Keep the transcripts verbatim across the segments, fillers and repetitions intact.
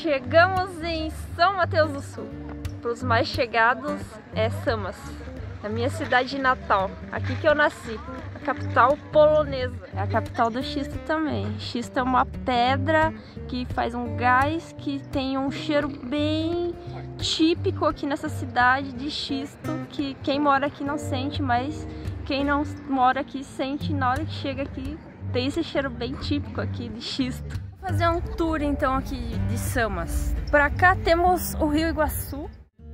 Chegamos em São Mateus do Sul. Para os mais chegados é Samas, a minha cidade natal, aqui que eu nasci, a capital polonesa. É a capital do xisto também. Xisto é uma pedra que faz um gás que tem um cheiro bem típico aqui nessa cidade de xisto, que quem mora aqui não sente, mas quem não mora aqui sente na hora que chega aqui. Tem esse cheiro bem típico aqui de xisto. Vou fazer um tour então aqui de Samas. Pra cá temos o Rio Iguaçu.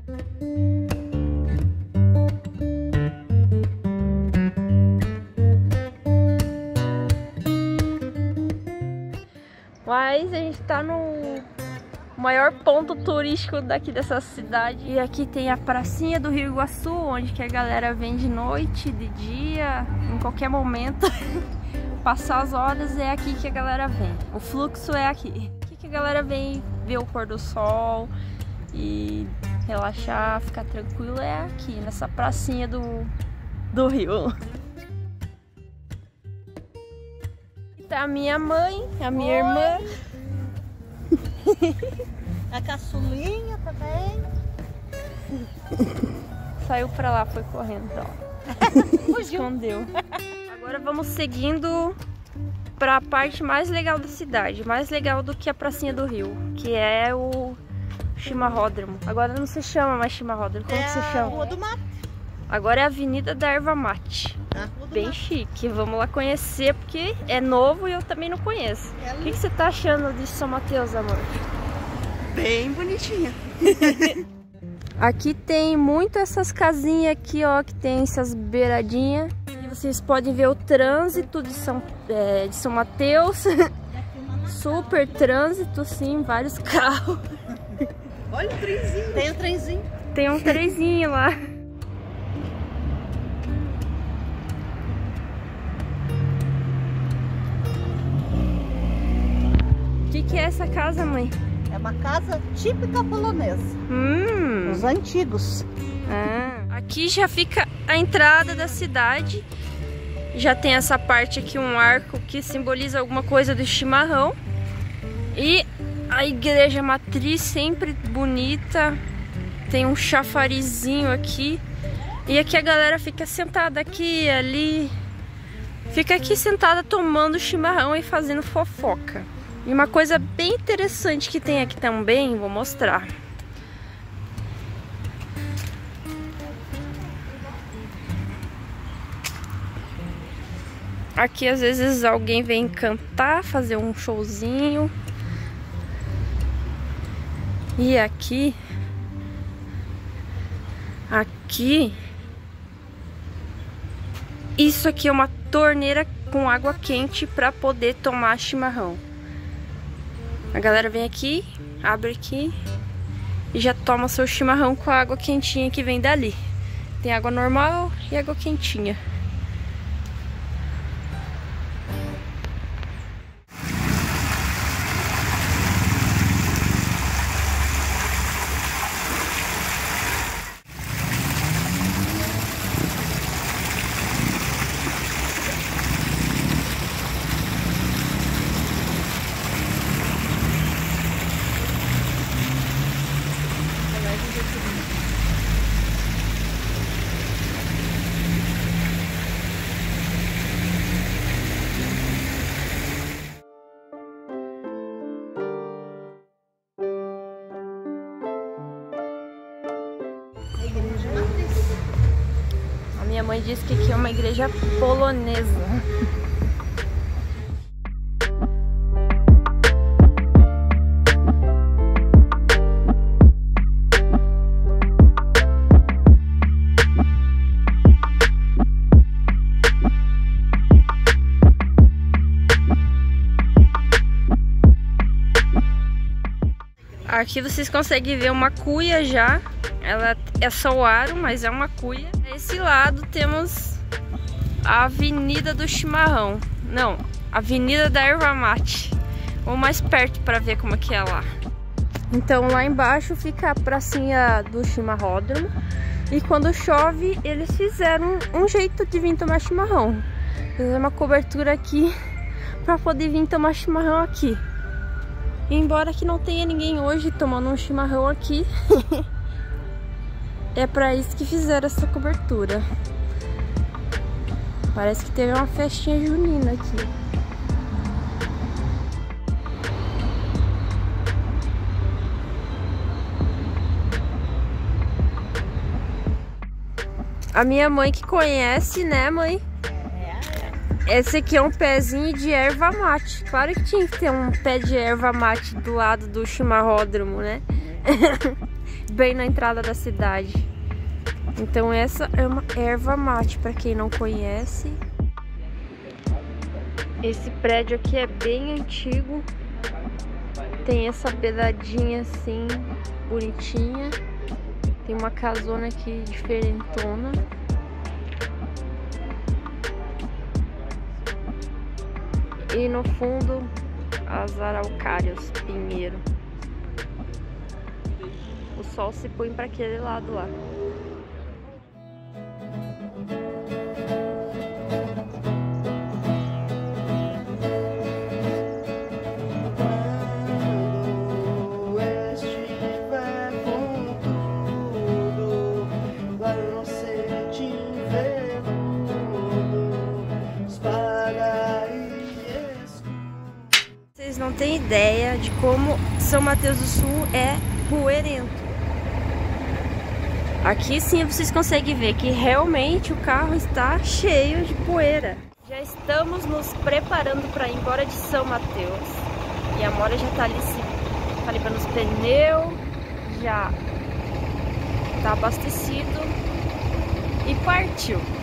Mas a gente tá no maior ponto turístico daqui dessa cidade. E aqui tem a pracinha do Rio Iguaçu, onde que a galera vem de noite, de dia, em qualquer momento. Passar as horas é aqui que a galera vem. O fluxo é aqui. Aqui que a galera vem ver o pôr do sol e relaxar, ficar tranquilo, é aqui, nessa pracinha do, do rio. E tá a minha mãe, a minha Oi. irmã. A caçulinha também. Saiu pra lá, foi correndo, ó. Escondeu. Agora vamos seguindo para a parte mais legal da cidade, mais legal do que a pracinha do rio, que é o Chimarródromo. Agora não se chama mais Chimarródromo, como é que se chama? Rua do Mate. Agora é a Avenida da Erva Mate. Ah, bem Mate. Chique. Vamos lá conhecer, porque é novo e eu também não conheço. É o que, que você tá achando de São Mateus, amor? Bem bonitinha. Aqui tem muito essas casinhas aqui, ó, que tem essas beiradinhas. E vocês podem ver o trânsito de São, é, de São Mateus. Super trânsito, sim, vários carros. Olha o trenzinho. Tem um trenzinho. Tem um trenzinho lá. O que, que é essa casa, mãe? É uma casa típica polonesa. Hum. Os antigos. Ah, aqui já fica a entrada da cidade. Já tem essa parte aqui, um arco que simboliza alguma coisa do chimarrão. E a igreja matriz sempre bonita. Tem um chafarizinho aqui. E aqui a galera fica sentada aqui, ali. Fica aqui sentada tomando chimarrão e fazendo fofoca. E uma coisa bem interessante que tem aqui também, vou mostrar. Aqui às vezes alguém vem cantar, fazer um showzinho. E aqui, aqui, isso aqui é uma torneira com água quente para poder tomar chimarrão. A galera vem aqui, abre aqui e já toma seu chimarrão com a água quentinha que vem dali. Tem água normal e água quentinha. A minha mãe disse que aqui é uma igreja polonesa. Aqui vocês conseguem ver uma cuia já. Ela é só o aro, mas é uma cuia. Desse lado temos a Avenida do Chimarrão. Não, Avenida da Erva Mate. Vamos mais perto para ver como é que é lá. Então lá embaixo fica a pracinha do Chimarródromo. E quando chove, eles fizeram um jeito de vir tomar chimarrão. Fizeram uma cobertura aqui para poder vir tomar chimarrão aqui. E embora que não tenha ninguém hoje tomando um chimarrão aqui, é pra isso que fizeram essa cobertura. Parece que teve uma festinha junina aqui. A minha mãe que conhece, né, mãe? Esse aqui é um pezinho de erva mate. Claro que tinha que ter um pé de erva mate do lado do chimarródromo, né? Bem na entrada da cidade. Então essa é uma erva mate, para quem não conhece. Esse prédio aqui é bem antigo. Tem essa pedadinha assim, bonitinha. Tem uma casona aqui diferentona. E no fundo, as araucárias, pinheiro. O sol se põe para aquele lado lá. Vocês não têm ideia de como São Mateus do Sul é poeirento. Aqui sim vocês conseguem ver que realmente o carro está cheio de poeira. Já estamos nos preparando para ir embora de São Mateus. E a Mora já está ali se tá limpando os pneus, já está abastecido e partiu.